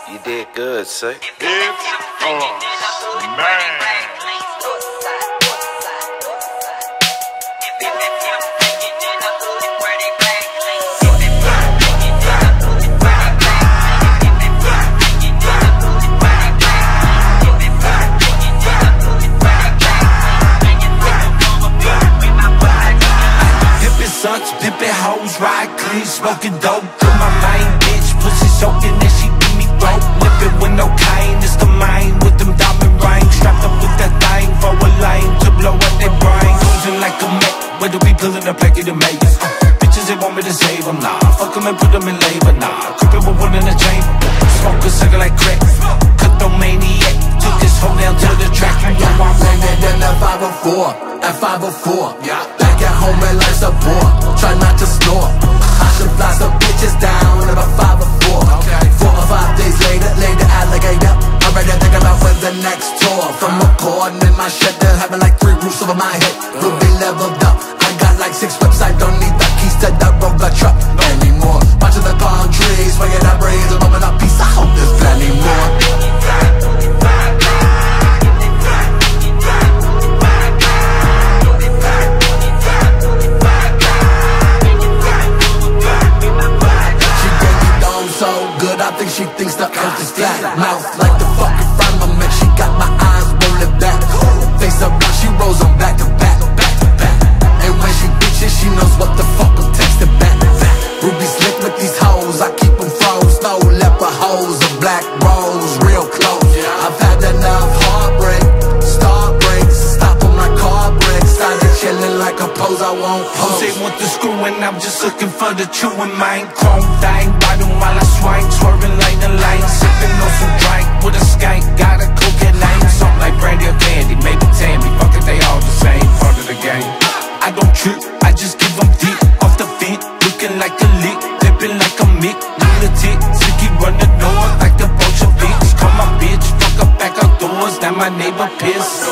You did good, sir. It's man. Sucks, pimping hoes, ride clean, smoking dope. To my main bitch, pussy soaking, and she give me rope. Limping with no cane, it's the main with them diamond rings. Strapped up with that thing for a lane to blow up their brains. Losing like a mech, whether we pillin' a pack of the mates. Bitches, they want me to save them, nah. Fuck them and put them in labor, nah. Crippin' with one in the chamber. Smoke a sucker like crack. Cut the maniac. Took this hoe down to the track. You know I'm landed in a 504, at 504. Yeah. Back at home and life's a bore. Try not to snore. I should fly some bitches down about 5 or 4. Okay. 4 or 5 days later, lay the alligator. I'm ready to think about when the next tour. From a corn in my shed, they're having like 3 roofs over my head. We'll be leveled up. I got like 6 whips, I don't need the keys to that rover truck anymore. Watching the palm trees, swinging that breeze, and bumping up peace. I hope there's plenty more. I think she thinks the earth is flat. Mouth like the fucking firmament. She got my eyes rolling back. Face up like she rolls them back to back, back to back. And when she bitches, she knows what the fuck I'm texting back. Ruby slick with these hoes, I keep them froze. No leopard hoes, a black rose, real close. I've had enough heartbreak, star breaks. Stop on my car brakes. Started chilling like a pose I won't pose. They want the screw and I'm just looking for the chewing mine. Chrome thing, bottom while I swing. Swerving lane to lane, sipping on some drink with a skank. Got a cocaine name, something like brandy or candy. Maybe Tammy, fuck it, they all the same. Part of the game. I don't trip, I just give them deep off the vent. Looking like a lick, flipping like a mick. Lunatic, sicky run the door like the Bolsheviks. Call my bitch, fuck up back outdoors, now my neighbor pissed.